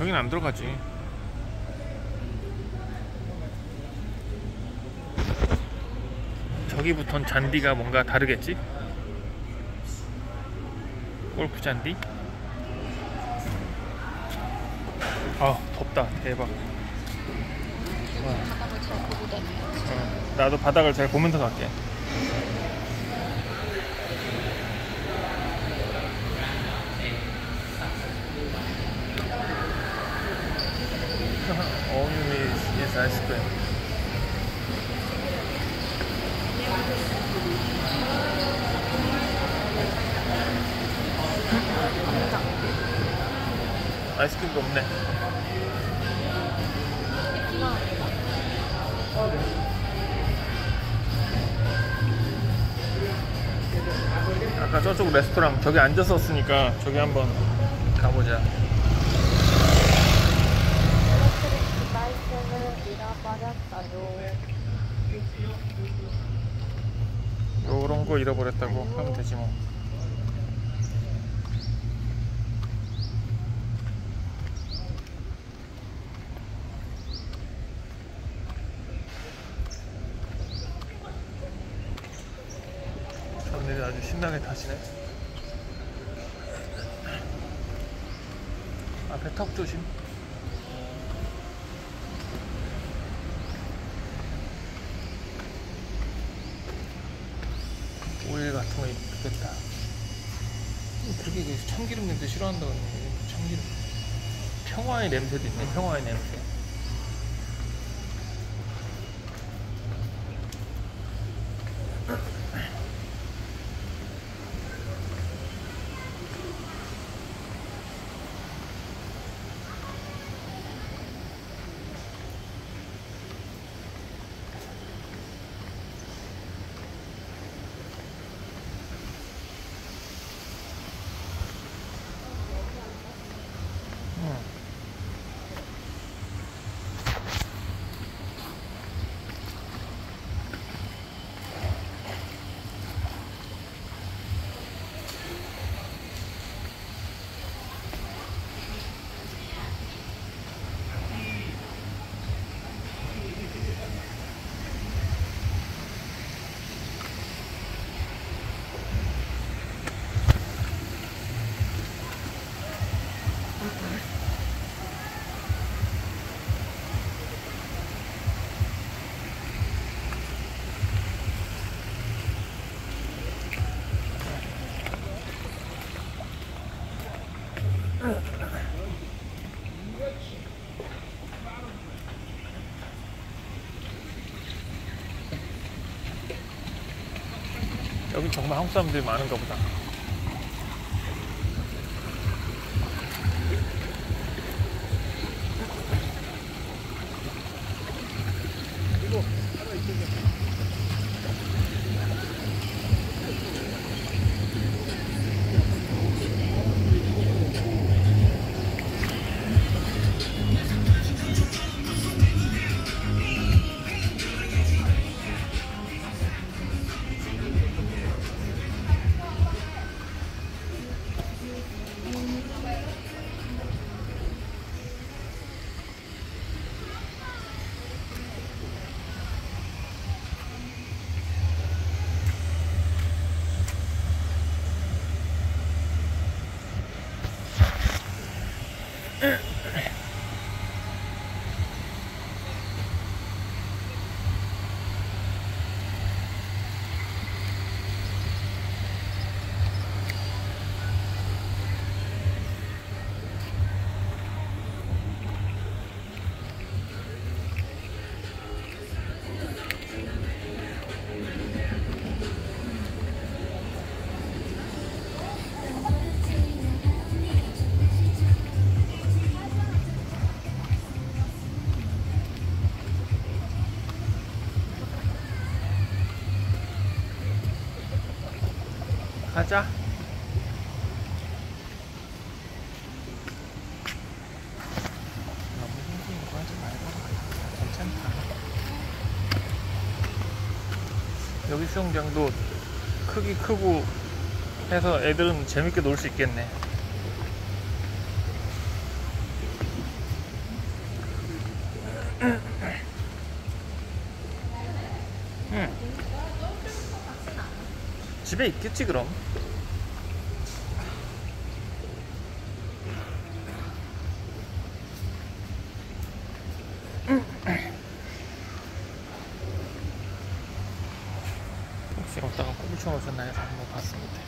여긴 안 들어가지. 저기부턴 잔디가 뭔가 다르겠지? 골프 잔디? 아 덥다. 대박. 바닥을 잘 보고 다녀야지. 나도 바닥을 잘 보면서 갈게. All you need is ice cream. 아이스크림도 없네. 아까 저쪽 레스토랑 저기 앉았었으니까 저기 한번 가보자. 요런 거 잃어버렸다고 하면 되지 뭐. 사람들이 아주 신나게 타시네. 앞에 턱 조심. 오일 같은 거 있겠다. 그렇게 참기름 냄새 싫어한다고 했는데 참기름. 평화의 냄새도 있네. 평화의 냄새. 여기 정말 한국 사람들이 많은가 보다. 가자. 너무 힘든 거 하지 말고 괜찮다. 여기 수영장도 크기 크고 해서 애들은 재밌게 놀 수 있겠네. 응. 집에 있겠지 그럼. 혹시 어디다가 꼽을 쳐놓으셨나 해서 한번 봤습니다.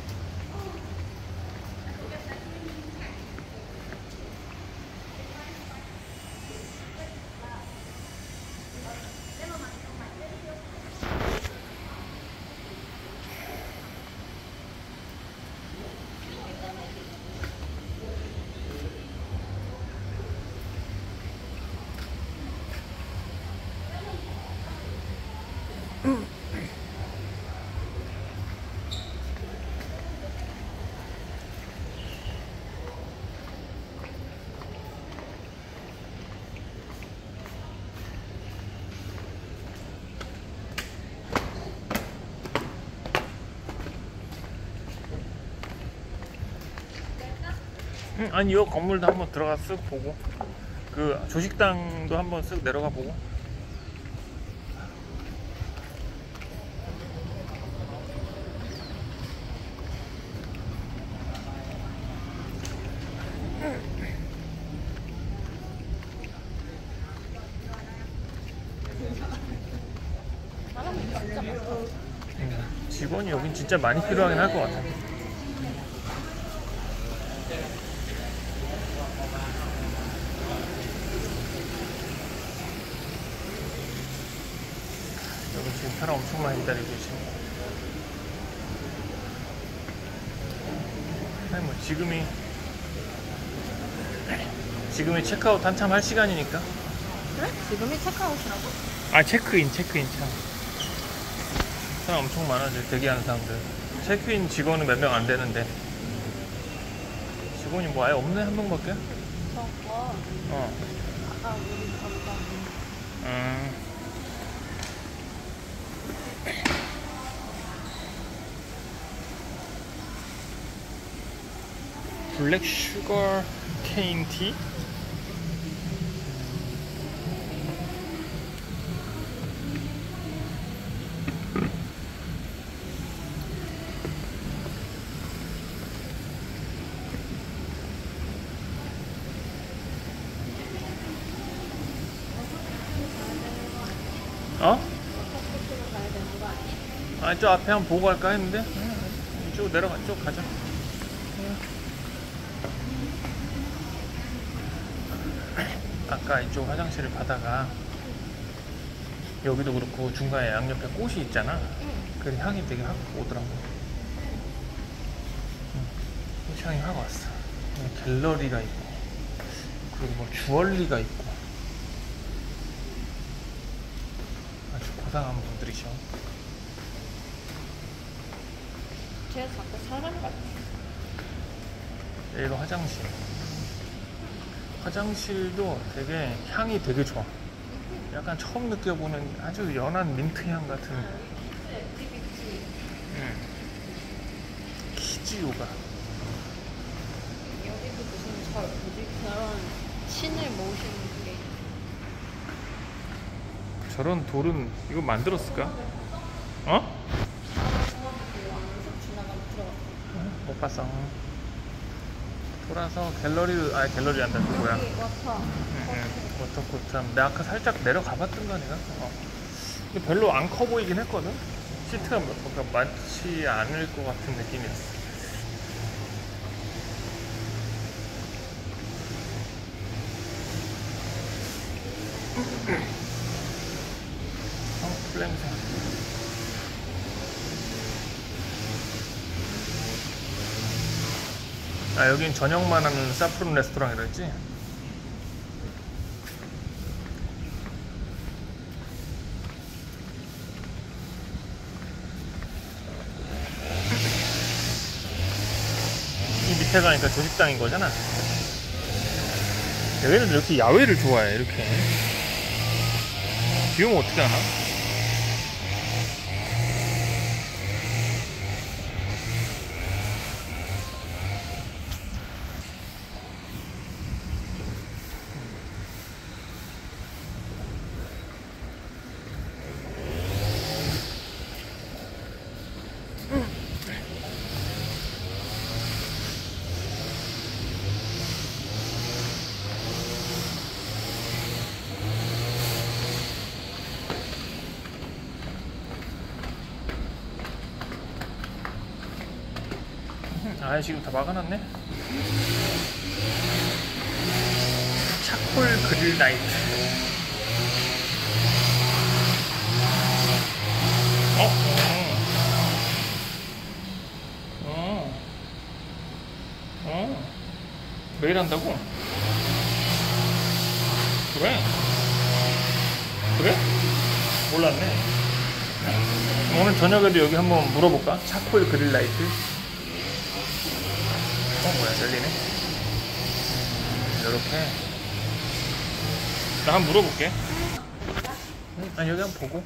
아니 이 건물도 한번 들어가 쓱 보고 그 조식당도 한번 쓱 내려가 보고. 사람이 진짜 많다. 직원이 여긴 진짜 많이 필요하긴 할 것 같아. 여기 지금 사람 엄청 많이 기다리고 계시네. 아니 뭐 지금이 체크아웃 한참 할 시간이니까. 그래? 지금이 체크아웃이라고? 아 체크인 참. 사람 엄청 많아 지금 대기하는 사람들. 체크인 직원은 몇 명 안 되는데 직원이 뭐 아예 없네. 한 명밖에. 저거 아까 우리 갔다 블랙 슈거 케인 티? 어? 커피숍으로 가야 되는 거 아니야? 아, 저 앞에 한번 보고 갈까 했는데 이쪽 내려가, 이쪽 가자. 아까 이쪽 화장실을 가다가 여기도 그렇고 중간에 양옆에 꽃이 있잖아. 그 향이 되게 확 오더라고. 꽃 향이 확 왔어. 갤러리가 있고 그리고 뭐 주얼리가 있고 아주 고상한 분들이셔. 쟤 자꾸 사람 같아. 여기가 화장실. 화장실도 되게 향이 되게 좋아. 약간 처음 느껴보는 아주 연한 민트 향 같은. 키즈 요가. 여기도 무슨 뭐지? 그런 신을 모시는 게 저런 돌은 이거 만들었을까? 어? 쑥 지나가면 들어갔어. 못 봤어. 돌아서 갤러리 한다. 그 뭐야? 여기 워터. 워터코트. 내가 아까 살짝 내려가 봤던가 내가? 근데 별로 안 커 보이긴 했거든? 시트가 뭔가 많지 않을 것 같은 느낌이었어. 플랜사. 아, 여긴 저녁만 하는 사프론 레스토랑이라 했지? 이 밑에 가니까 조식당인 거잖아. 얘네들 이렇게 야외를 좋아해. 이렇게 비 오면 어떻게 하나? 아, 지금 다 막아놨네. 차콜 그릴 나이트. 매일 한다고? 그래? 그래? 몰랐네. 오늘 저녁에도 여기 한번 물어볼까? 차콜 그릴 라이트. 뭐야, 열리네. 이렇게. 나 한번 물어볼게. 아, 여기 한번 보고.